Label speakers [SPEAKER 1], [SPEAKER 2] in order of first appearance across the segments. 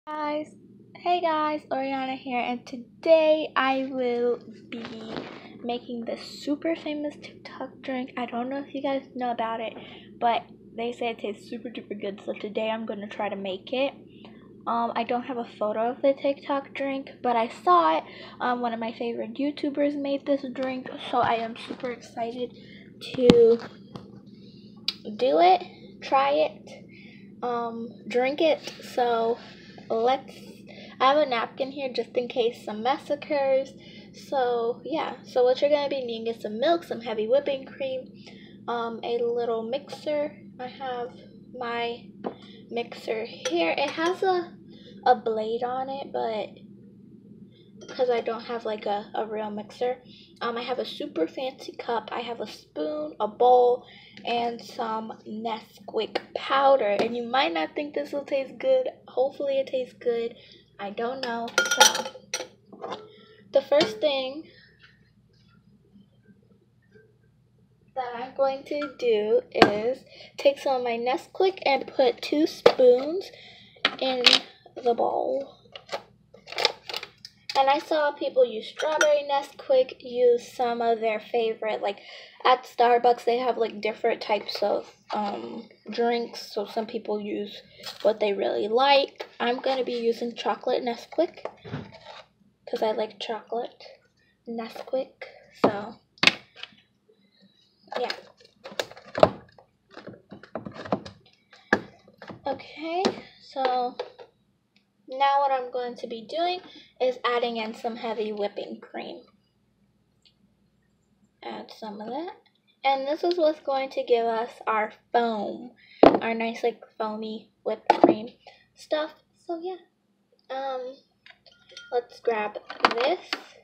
[SPEAKER 1] Guys, hey guys, Oriana here, and today I will be making this super famous TikTok drink. I don't know if you guys know about it, but they say it tastes super duper good, so today I'm gonna try to make it. I don't have a photo of the TikTok drink, but I saw it. One of my favorite YouTubers made this drink, so I am super excited to do it, try it, drink it. So let's I have a napkin here just in case some mess occurs. So yeah, so what you're gonna be needing is some milk, some heavy whipping cream, a little mixer. I have my mixer here. It has a blade on it, but because I don't have like a real mixer. I have a super fancy cup. I have a spoon, a bowl, and some Nesquik powder. And you might not think this will taste good. Hopefully it tastes good. I don't know. So the first thing that I'm going to do is take some of my Nesquik and put 2 spoons in the bowl. And I saw people use strawberry Nesquik, use some of their favorite, like at Starbucks they have like different types of drinks, so some people use what they really like. I'm going to be using chocolate Nesquik because I like chocolate Nesquik, so yeah. Okay, so now what I'm going to be doing is adding in some heavy whipping cream. Add some of that. And this is what's going to give us our foam, our nice like foamy whipped cream stuff. So yeah, let's grab this,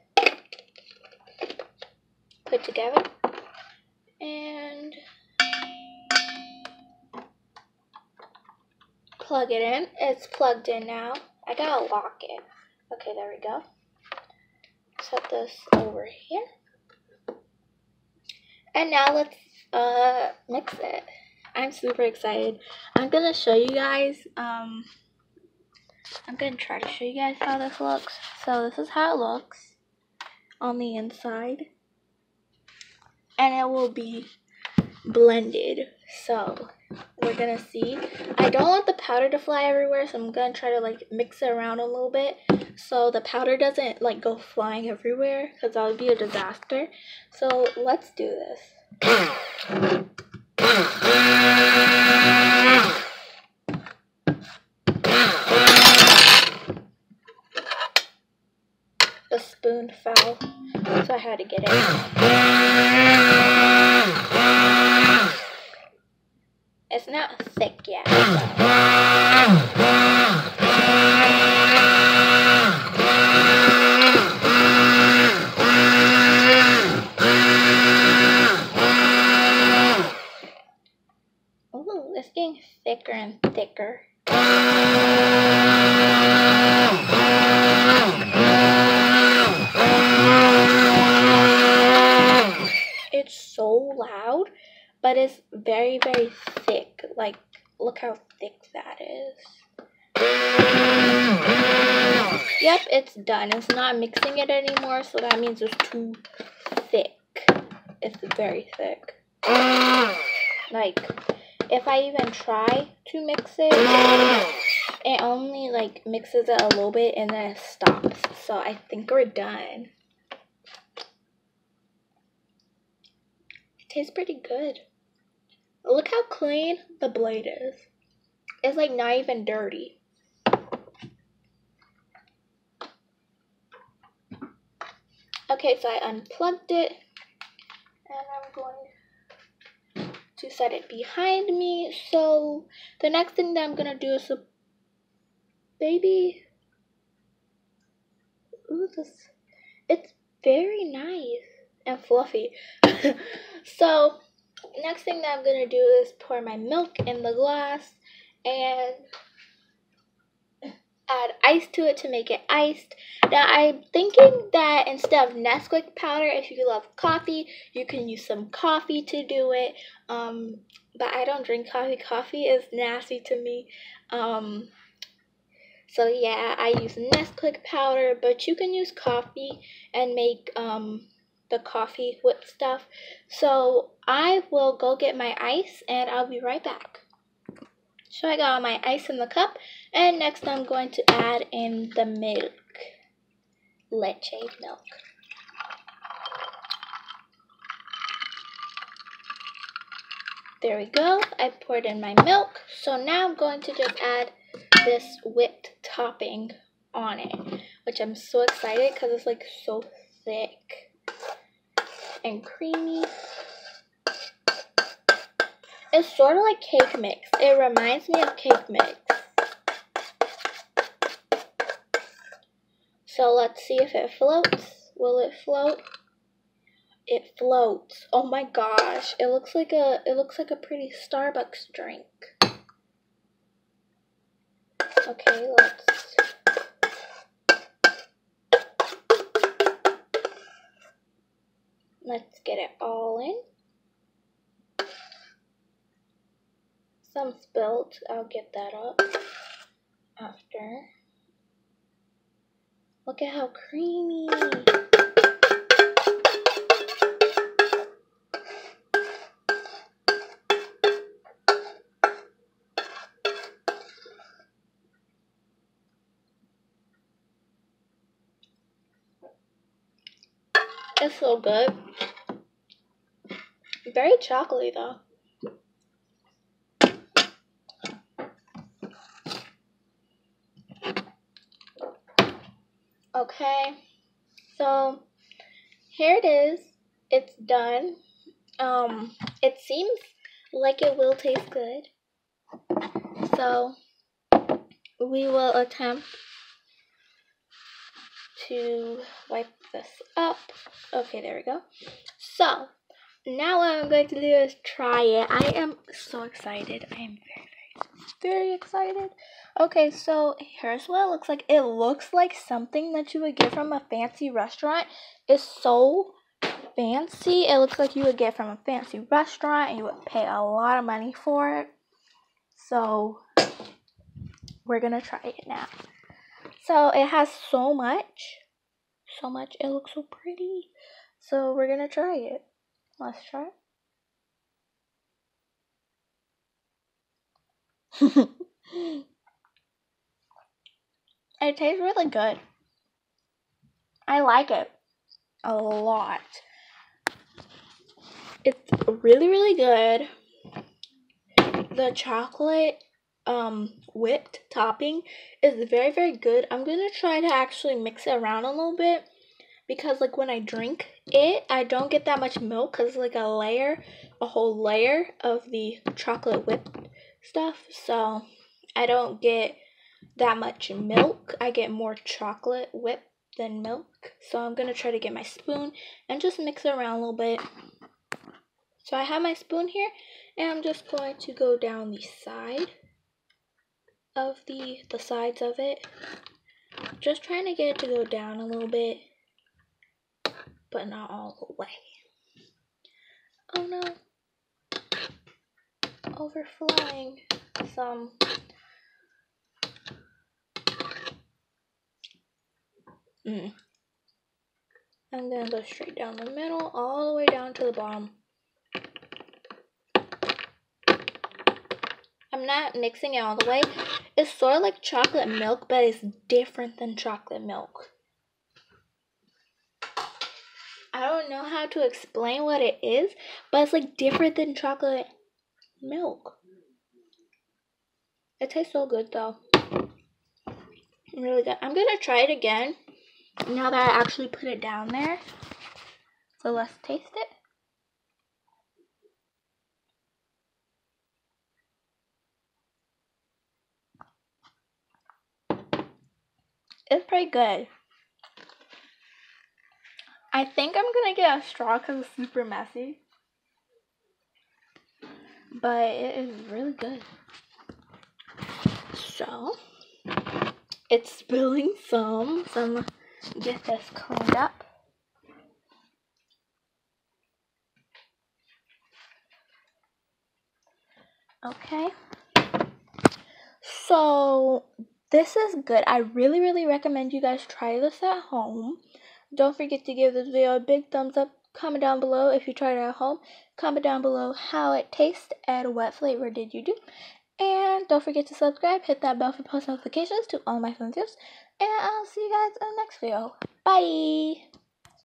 [SPEAKER 1] put together, and plug it in. It's plugged in now. I gotta lock it. Okay, there we go. Set this over here. And now let's mix it. I'm super excited. I'm gonna show you guys, I'm gonna try to show you guys how this looks. So this is how it looks on the inside. And it will be blended. So we're gonna see. I don't want the powder to fly everywhere, so I'm gonna try to like mix it around a little bit so the powder doesn't like go flying everywhere, because that would be a disaster. So let's do this. The spoon fell, so I had to get it. It's not thick yet. Ooh, it's getting thicker and thicker. It's so loud, but it's very, very thick. Like, look how thick that is. Yep, it's done. It's not mixing it anymore, so that means it's too thick. It's very thick. Like, if I even try to mix it, it only like mixes it a little bit and then it stops. So I think we're done. It tastes pretty good. Look how clean the blade is. It's like not even dirty. Okay, so I unplugged it and I'm going to set it behind me. So the next thing that I'm gonna do is a baby. Ooh, it's very nice and fluffy. So next thing that I'm gonna do is pour my milk in the glass and add ice to it to make it iced. Now I'm thinking that instead of Nesquik powder, if you love coffee, you can use some coffee to do it. But I don't drink coffee. Coffee is nasty to me. So yeah, I use Nesquik powder, but you can use coffee and make the coffee whip stuff. So I will go get my ice and I'll be right back. So I got my ice in the cup, and next I'm going to add in the milk. Leche milk. There we go. I poured in my milk. So now I'm going to just add this whipped topping on it, which I'm so excited because it's like so thick and creamy. It's sort of like cake mix. It reminds me of cake mix. So let's see if it floats. Will it float? It floats. Oh my gosh. It looks like a pretty Starbucks drink. Okay, let's get it all in. Some spilled. I'll get that up after. Look at how creamy. It's so good. Very chocolatey though. Okay, so here it is. It's done. It seems like it will taste good. So we will attempt to wipe this up. Okay, there we go. So now what I'm going to do is try it. I am so excited. I am very excited. Okay, so here's what it looks like. It looks like something that you would get from a fancy restaurant. It's so fancy. It looks like you would get from a fancy restaurant and you would pay a lot of money for it. So we're gonna try it now. So it has so much. It looks so pretty. So we're gonna try it. Let's try it. It tastes really good. I like it a lot. It's really good. The chocolate whipped topping is very good. I'm gonna try to actually mix it around a little bit, because like when I drink it, I don't get that much milk because it's like a whole layer of the chocolate whipped stuff. So I don't get that much milk. I get more chocolate whip than milk. So I'm gonna try to get my spoon and just mix it around a little bit. So I have my spoon here, and I'm just going to go down the side of the sides of it. Just trying to get it to go down a little bit, but not all the way. Oh no. Overflowing some. I'm gonna go straight down the middle, all the way down to the bottom. I'm not mixing it all the way. It's sort of like chocolate milk, but it's different than chocolate milk. I don't know how to explain what it is, but it's like different than chocolate milk. It tastes so good though. Really good. I'm gonna try it again now that I actually put it down there. So let's taste it. It's pretty good. I think I'm gonna get a straw because it's super messy. But it is really good. So it's spilling some. So I'm gonna get this cleaned up. Okay. So This is good. I really recommend you guys try this at home. Don't forget to give this video a big thumbs up. Comment down below if you tried it at home. Comment down below how it tastes and what flavor did you do. And don't forget to subscribe. Hit that bell for post notifications to all my fun tips. And I'll see you guys in the next video. Bye!